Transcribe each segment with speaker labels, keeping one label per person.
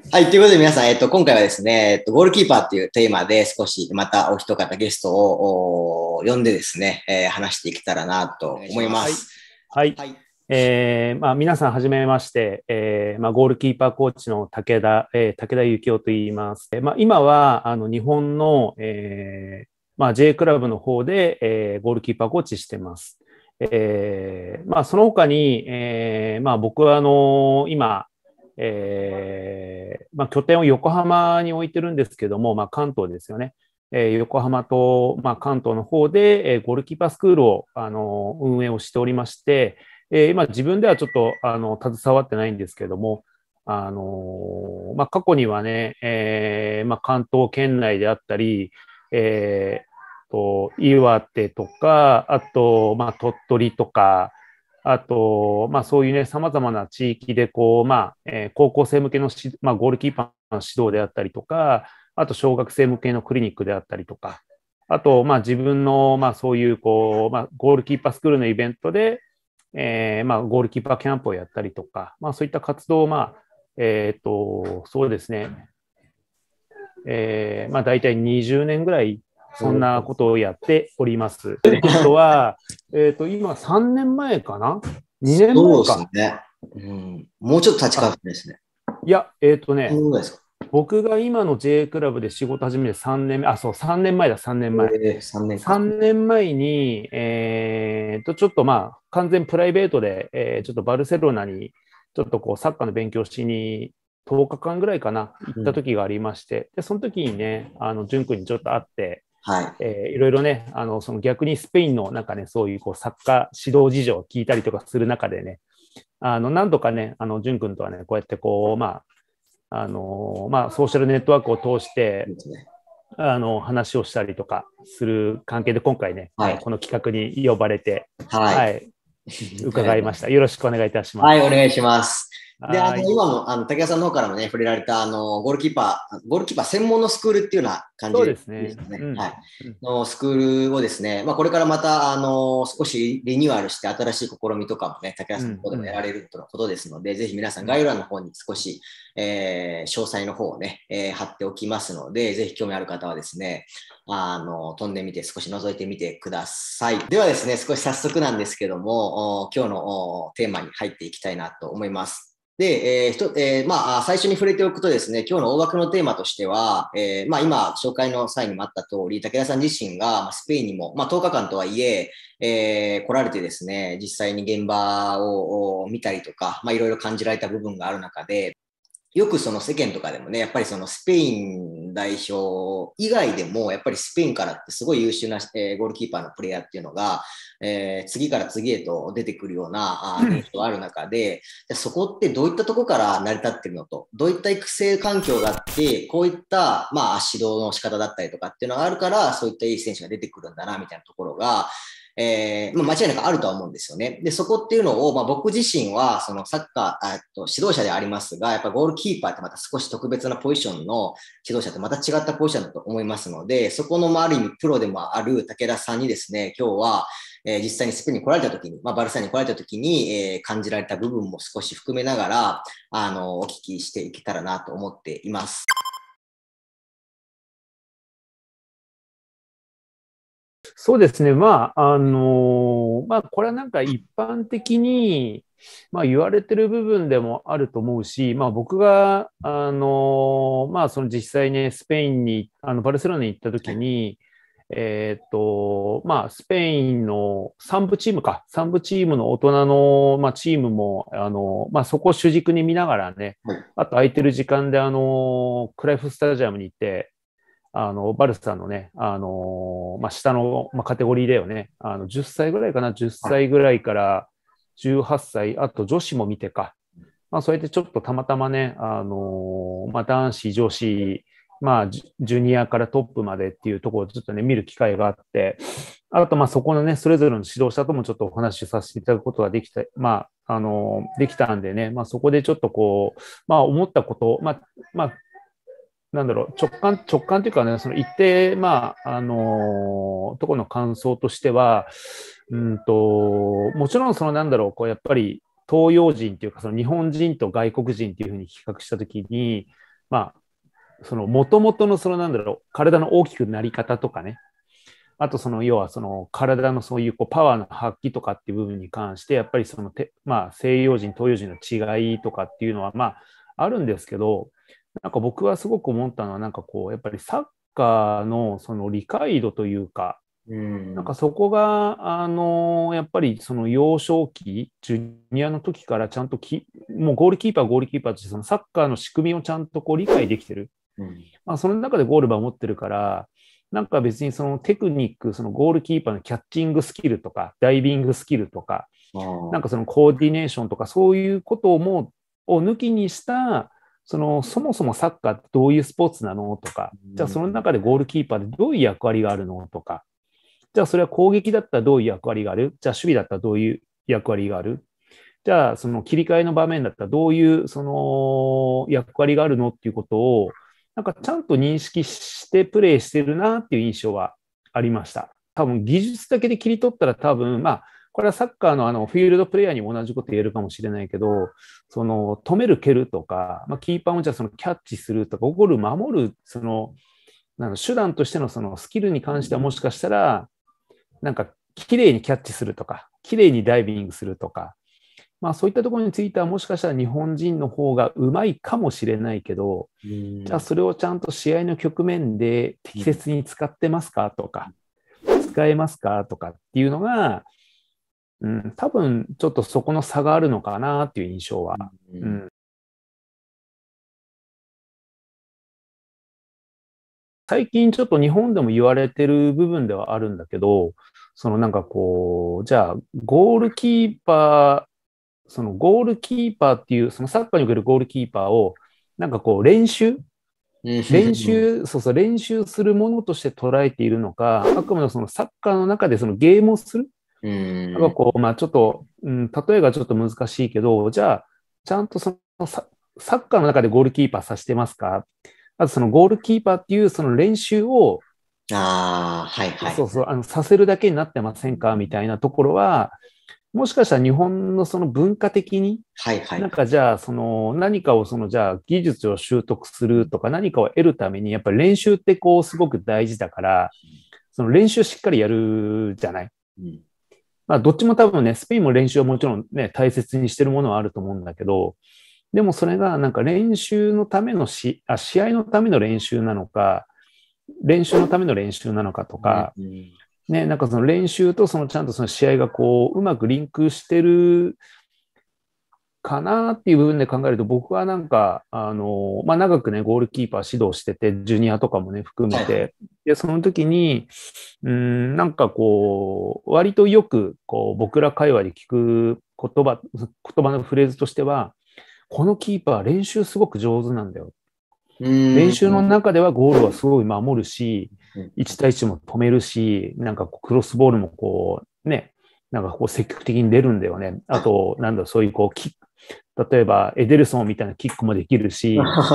Speaker 1: はい、ということで皆さん、今回はですね、ゴールキーパーっていうテーマで少しまたお一方ゲストを呼んでですね、話していけたらなと思います。
Speaker 2: はい。皆さんはじめまして、ゴールキーパーコーチの武田幸男と言います。今は日本の、J クラブの方で、ゴールキーパーコーチしてます。その他に、僕は今、拠点を横浜に置いてるんですけども、関東ですよね。横浜と、関東の方で、ゴールキーパースクールを運営をしておりまして、今自分ではちょっと携わってないんですけども、過去にはね、関東圏内であったり、岩手とか、あと、鳥取とか、あと、そういうね、様々な地域で、高校生向けのゴールキーパーの指導であったりとか、あと、小学生向けのクリニックであったりとか、あと、自分の、そういう、ゴールキーパースクールのイベントで、ゴールキーパーキャンプをやったりとか、そういった活動を、そうですね、大体20年ぐらい、そんなことをやっております。ということは、今3年前かな ?2 年前か。
Speaker 1: そうですね。もうちょっと立ち変わってですね。
Speaker 2: いや、
Speaker 1: そうですか。
Speaker 2: 僕が今の J クラブで仕事始めて3年目、そう、3年前だ、3年前。
Speaker 1: 3年か。
Speaker 2: 3年前に、ちょっと完全プライベートで、ちょっとバルセロナに、ちょっとこう、サッカーの勉強しに、10日間ぐらいかな、行った時がありまして、で、その時にね、淳君にちょっと会って、
Speaker 1: はい。
Speaker 2: いろいろね、その逆にスペインのなんかね、そういうこうサッカー指導事情を聞いたりとかする中でね、何度かね、淳君とはね、こうやってこう、ソーシャルネットワークを通して、話をしたりとかする関係で、今回ね、
Speaker 1: はい。
Speaker 2: この企画に呼ばれて、
Speaker 1: はい。
Speaker 2: はい、伺いました。よろしくお願いいたし
Speaker 1: はい、お
Speaker 2: ます。
Speaker 1: 願いします。で、
Speaker 2: はい。
Speaker 1: 今も、武田さんの方からもね、触れられた、ゴールキーパー専門のスクールっていうような感じ
Speaker 2: そう
Speaker 1: で
Speaker 2: ですね。
Speaker 1: いいですかね。
Speaker 2: うん。
Speaker 1: はい。のスクールをですね、これからまた、少しリニューアルして、新しい試みとかもね、武田さんの方でもやられるとのことですので、ぜひ皆さん概要欄の方に少し、詳細の方をね、貼っておきますので、ぜひ興味ある方はですね、飛んでみて、少し覗いてみてください。ではですね、少し早速なんですけども、今日のテーマに入っていきたいなと思います。で、最初に触れておくとですね、今日の大枠のテーマとしては、今、紹介の際にもあった通り、武田さん自身がスペインにも、10日間とはいえ来られてですね、実際に現場を見たりとか、いろいろ感じられた部分がある中で、よくその世間とかでもね、やっぱりそのスペイン代表以外でも、やっぱりスペインからってすごい優秀な、ゴールキーパーのプレイヤーっていうのが、次から次へと出てくるような現象がある中で、そこってどういったところから成り立ってるのと、どういった育成環境があって、こういった、指導の仕方だったりとかっていうのがあるから、そういったいい選手が出てくるんだな、みたいなところが、間違いなくあるとは思うんですよね。で、そこっていうのを、僕自身は、そのサッカー、指導者でありますが、やっぱゴールキーパーってまた少し特別なポジションの指導者ってまた違ったポジションだと思いますので、そこの、ある意味プロでもある武田さんにですね、今日は、実際にスペインに来られた時に、バルサに来られた時に、感じられた部分も少し含めながら、お聞きしていけたらなと思っています。
Speaker 2: そうですね。これはなんか一般的に、言われてる部分でもあると思うし、僕が、その実際ね、スペインに、バルセロナに行った時に、スペインの3部チームか、3部チームの大人の、チームも、そこを主軸に見ながらね、
Speaker 1: はい。
Speaker 2: あと空いてる時間で、クライフスタジアムに行って、バルサのね、下の、カテゴリーだよね。10歳ぐらいかな、10
Speaker 1: はい。
Speaker 2: 歳ぐらいから18歳、あと女子も見てか。そうやってちょっとたまたまね、男子、女子、ジュニアからトップまでっていうところをちょっとね、見る機会があって、あと、そこのね、それぞれの指導者ともちょっとお話しさせていただくことができた、できたんでね、そこでちょっとこう、思ったこと、なんだろう、直感というかね、その一定、ところの感想としては、もちろんそのなんだろう、こうやっぱり東洋人というか、その日本人と外国人というふうに比較したときに、 まあ、その元々のそのなんだろう、体の大きくなり方とかね、あとその要はその体のそういうこうパワーの発揮とかっていう部分に関して、やっぱりそのまあ、西洋人、東洋人の違いとかっていうのはまああるんですけど、なんか僕はすごく思ったのは、なんかこう、やっぱりサッカーのその理解度というか、なんかそこが、やっぱりその幼少期、ジュニアの時からちゃんともうゴールキーパー、ゴールキーパーとして、そのサッカーの仕組みをちゃんとこう理解できてる。まあ、その中でゴールバーを持ってるから、なんか別にそのテクニック、そのゴールキーパーのキャッチングスキルとか、ダイビングスキルとか、なんかそのコーディネーションとか、そういうことを抜きにした、そもそもサッカーってどういうスポーツなのとか、じゃあその中でゴールキーパーでどういう役割があるのとか、じゃあそれは攻撃だったらどういう役割がある、じゃあ守備だったらどういう役割がある、じゃあその切り替えの場面だったらどういうその役割があるのっていうことを、なんかちゃんと認識してプレーしてるなっていう印象はありました。多分技術だけで切り取ったら多分、まあ、これはサッカーのフィールドプレイヤーにも同じこと言えるかもしれないけど、その止める、蹴るとか、まあ、キーパーもじゃあそのキャッチするとか、ゴール守る、その手段としてのそのスキルに関してはもしかしたら、なんか綺麗にキャッチするとか、綺麗にダイビングするとか、まあそういったところについてはもしかしたら日本人の方がうまいかもしれないけど、じゃあそれをちゃんと試合の局面で適切に使ってますかとか、使えますかとかっていうのが、多分ちょっとそこの差があるのかなっていう印象は。最近ちょっと日本でも言われてる部分ではあるんだけど、そのなんかこう、じゃあゴールキーパー、そのゴールキーパーっていう、そのサッカーにおけるゴールキーパーを、なんかこう練習そうそう、練習するものとして捉えているのか、あくまでそのサッカーの中でそのゲームをする。なんかこう、まあちょっと、例えがちょっと難しいけど、じゃあ、ちゃんとそのサッカーの中でゴールキーパーさせてますか、あとそのゴールキーパーっていうその練習を、そうそう、させるだけになってませんかみたいなところは、もしかしたら日本のその文化的に、なんかじゃあ、その何かをじゃあ技術を習得するとか何かを得るために、やっぱり練習ってこうすごく大事だから、その練習しっかりやるじゃない。まあ、どっちも多分ね、スペインも練習はもちろんね、大切にしてるものはあると思うんだけど、でもそれがなんか練習のための試合のための練習なのか、練習のための練習なのかとか、ね、なんかその練習とそのちゃんとその試合がこう、うまくリンクしてるかなっていう部分で考えると、僕はなんか、まあ、長くね、ゴールキーパー指導してて、ジュニアとかもね、含めて、で、その時に、なんかこう、割とよく、こう、僕ら会話で聞く言葉のフレーズとしては、このキーパー練習すごく上手なんだよ。練習の中ではゴールはすごい守るし、1対1も止めるし、なんかクロスボールもこう、ね、なんかこう積極的に出るんだよね。あと、なんだ、そういうこう、例えばエデルソンみたいなキックもできるし、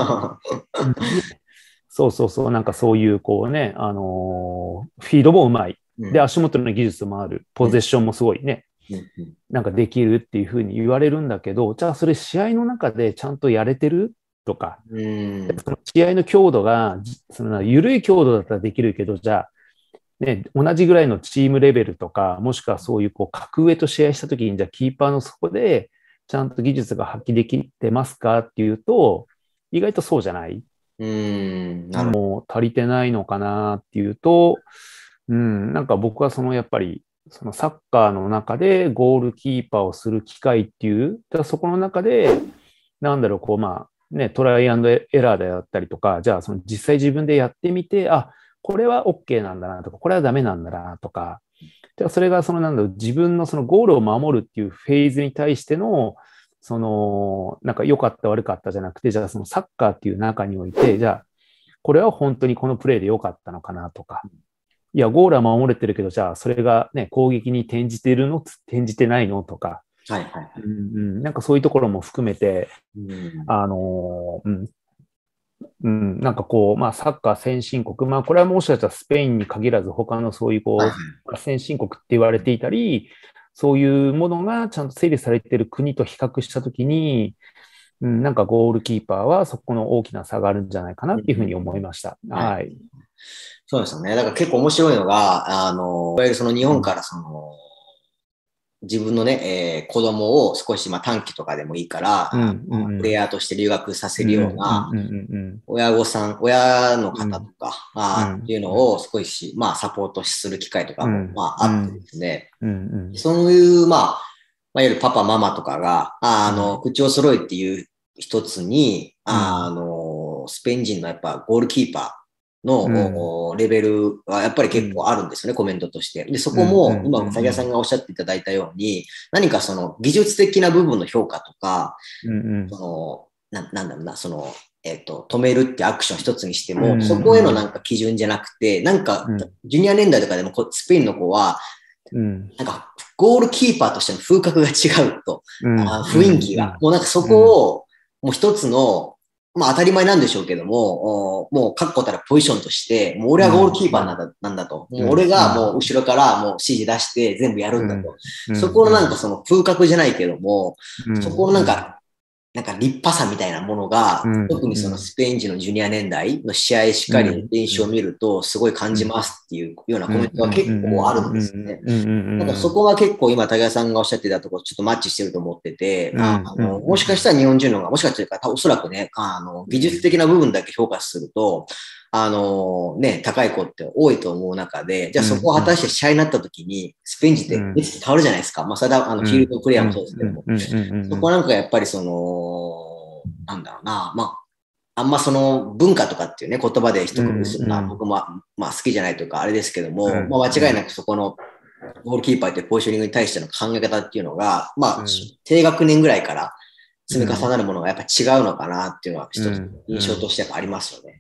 Speaker 2: そうそうそう、なんかそういうこうね、フィードもうまい。で、足元の技術もある。ポゼッションもすごいね、なんかできるっていうふうに言われるんだけど、じゃあそれ試合の中でちゃんとやれてるとか、その試合の強度が、その緩い強度だったらできるけど、じゃあ、ね、同じぐらいのチームレベルとか、もしくはそういうこう格上と試合したときに、じゃあキーパーのそこでちゃんと技術が発揮できてますかっていうと、意外とそうじゃない。もう足りてないのかなっていうと、なんか僕はやっぱり、そのサッカーの中でゴールキーパーをする機会っていう、そこの中で、なんだろう、こう、まあ、ね、トライアンドエラーであったりとか、じゃあその実際自分でやってみて、あ、これは OK なんだなとか、これはダメなんだなとか、じゃあそれがなんだろう、自分のそのゴールを守るっていうフェーズに対しての、なんか良かった悪かったじゃなくて、じゃあそのサッカーっていう中において、じゃあこれは本当にこのプレーで良かったのかなとか、いや、ゴールは守れてるけど、じゃあそれがね、攻撃に転じてるの転じてないのとか、なんかそういうところも含めて、なんかこう、まあ、サッカー先進国、まあ、これはもしかしたらスペインに限らず、他のそういうこう、先進国って言われていたり、そういうものがちゃんと整理されている国と比較したときに、 なんかゴールキーパーはそこの大きな差があるんじゃないかなっていうふうに思いました。はい。
Speaker 1: そうですよね。だから結構面白いのが、いわゆるその日本から自分のね、子供を少し短期とかでもいいから、プレイヤーとして留学させるような、親御さん、親の方とか、っていうのを少し、サポートする機会とかも、あってですね、そういう、いわゆるパパ、ママとかが、口を揃えっていう一つに、スペイン人のやっぱゴールキーパー、のレベルはやっぱり結構あるんですよね、コメントとして。で、そこも今、竹谷さんがおっしゃっていただいたように、何かその技術的な部分の評価とか、なんだろうな、止めるってアクション一つにしても、そこへのなんか基準じゃなくて、なんか、ジュニア年代とかでもスペインの子は、なんか、ゴールキーパーとしての風格が違うと、雰囲気が。もうなんかそこを、もう一つの、当たり前なんでしょうけども、もう確固たるポジションとして、もう俺はゴールキーパーなんだと。もう俺がもう後ろからもう指示出して全部やるんだと。そこのなんかその風格じゃないけども、そこのなんか立派さみたいなものが、特にそのスペイン人のジュニア年代の試合しっかり練習を見ると、すごい感じますっていうようなコメントが結構あるんですね。なんかそこは結構今、竹谷さんがおっしゃってたところ、ちょっとマッチしてると思ってて、もしかしたら日本人の方が、もしかしたらおそらくね、技術的な部分だけ評価すると、高い子って多いと思う中で、じゃあそこを果たして試合になった時に、スペイン人って変わるじゃないですか。それはフィールドプレイヤーもそうですけども。そこなんかやっぱりなんだろうな、あんまその文化とかっていうね、言葉で一組するのは僕も好きじゃないというかあれですけども、間違いなくそこのゴールキーパーというポジショニングに対しての考え方っていうのが、低学年ぐらいから積み重なるものがやっぱ違うのかなっていうのは一つ印象としてやっぱありますよね。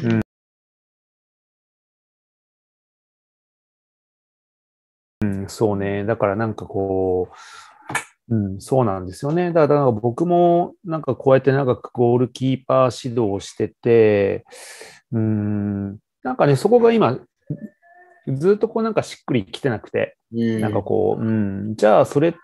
Speaker 2: そうね。だからなんかこう、そうなんですよね。だから僕もなんかこうやって長くゴールキーパー指導をしてて、なんかね、そこが今、ずっとこうなんかしっくりきてなくて、なんかこう、じゃあそれって、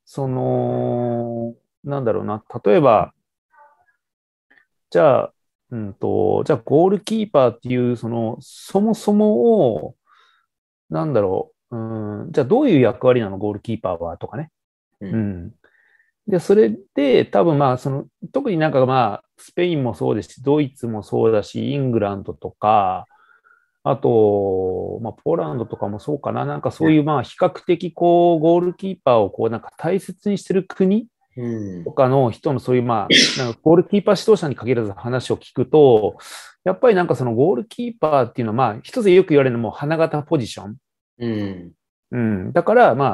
Speaker 2: なんだろうな、例えば、じゃあ、じゃあゴールキーパーっていう、そもそもを、なんだろう、じゃあどういう役割なの、ゴールキーパーはとかね。で、それで、多分特になんかスペインもそうですし、ドイツもそうだし、イングランドとか、あと、ポーランドとかもそうかな。なんかそういう、比較的、こう、ゴールキーパーを、こう、なんか大切にしてる国とかの人の、そういう、なんかゴールキーパー指導者に限らず話を聞くと、やっぱりなんかそのゴールキーパーっていうのは、一つよく言われるのも花形ポジション。だから、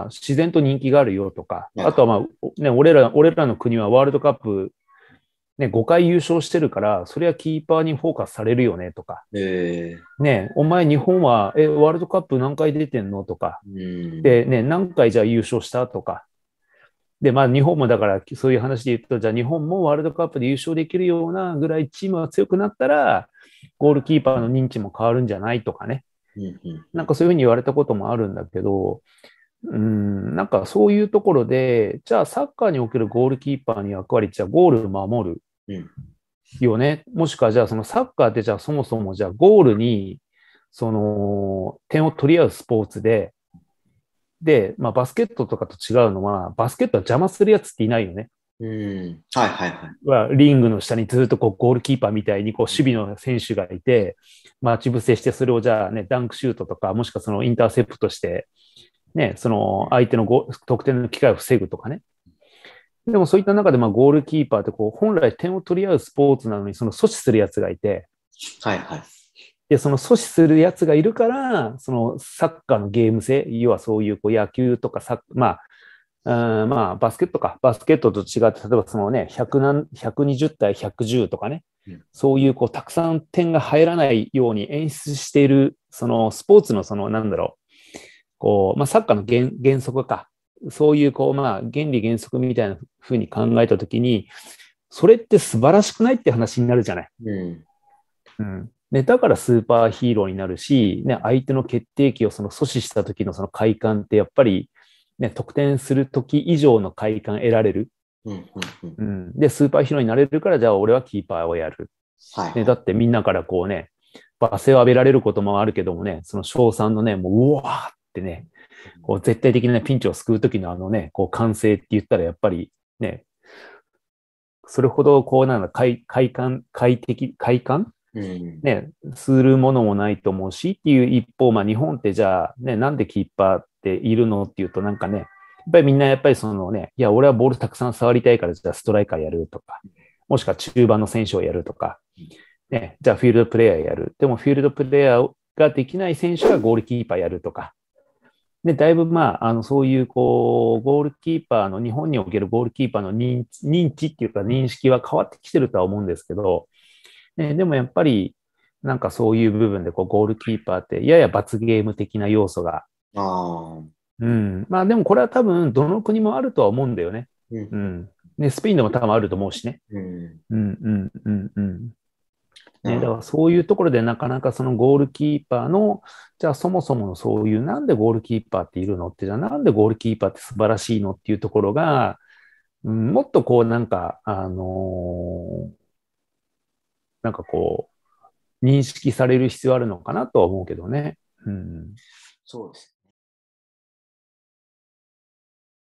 Speaker 2: 自然と人気があるよとか、あとは、俺らの国はワールドカップ、5回優勝してるから、それはキーパーにフォーカスされるよねとか。お前日本は、ワールドカップ何回出てんのとか。で、何回じゃあ優勝したとか。で、日本もだから、そういう話で言うと、じゃあ日本もワールドカップで優勝できるようなぐらいチームが強くなったら、ゴールキーパーの認知も変わるんじゃないとかね。なんかそういうふうに言われたこともあるんだけど、なんかそういうところで、じゃあサッカーにおけるゴールキーパーの役割、じゃあゴール守るよね。もしくはじゃあそのサッカーってじゃあそもそもじゃあゴールに点を取り合うスポーツで、バスケットとかと違うのは、バスケットは邪魔するやつっていないよね。リングの下にずっとこうゴールキーパーみたいにこう守備の選手がいて、待ち伏せしてそれをじゃあね、ダンクシュートとか、もしくはそのインターセプトして、その相手の得点の機会を防ぐとかね。でもそういった中でゴールキーパーってこう本来点を取り合うスポーツなのにその阻止するやつがいて、で、その阻止するやつがいるから、そのサッカーのゲーム性、要はそういうこう野球とかバスケットと違って、例えばそのね、120対110とかね、そういうこうたくさん点が入らないように演出している、そのスポーツのなんだろう、こう、サッカーの原則か、そういうこう、原理原則みたいなふうに考えたときに、それって素晴らしくないって話になるじゃない。だからスーパーヒーローになるし、相手の決定機を阻止した時のその快感ってやっぱり、得点する時以上の快感得られる。
Speaker 1: うんうんうん
Speaker 2: うん。で、スーパーヒーローになれるから、じゃあ俺はキーパーをやる。ね、
Speaker 1: はいはい。
Speaker 2: だってみんなからこうね、罵声を浴びられることもあるけどもね、その賞賛のね、もう、うわーってね、こう絶対的なピンチを救うときのこう歓声って言ったらやっぱりね、それほどこうなんだ、快感
Speaker 1: うん。
Speaker 2: ね、するものもないと思うしっていう一方、まあ日本ってじゃあね、なんでキーパーっているのっていうとなんかね、やっぱりみんなやっぱりそのね、いや、俺はボールたくさん触りたいからじゃあストライカーやるとか、もしくは中盤の選手をやるとか、ね、じゃあフィールドプレイヤーやる。でもフィールドプレイヤーができない選手がゴールキーパーやるとか、で、だいぶそういう、こう、ゴールキーパーの、日本におけるゴールキーパーの認知っていうか認識は変わってきてるとは思うんですけど、でもやっぱり、なんかそういう部分で、こう、ゴールキーパーって、やや罰ゲーム的な要素が、
Speaker 1: ああ。
Speaker 2: うん。まあでもこれは多分、どの国もあるとは思うんだよね。
Speaker 1: うん
Speaker 2: うん。ね、スペインでも多分あると思うしね。
Speaker 1: うん。
Speaker 2: うん、うん、うん、うん。ね、
Speaker 1: なるほど。
Speaker 2: だからそういうところでなかなかそのゴールキーパーの、じゃあそもそものそういうなんでゴールキーパーっているのって、じゃあなんでゴールキーパーって素晴らしいのっていうところが、うん、もっとこうなんかこ認識される必要あるのかなとは思うけどね。うん。
Speaker 1: そうです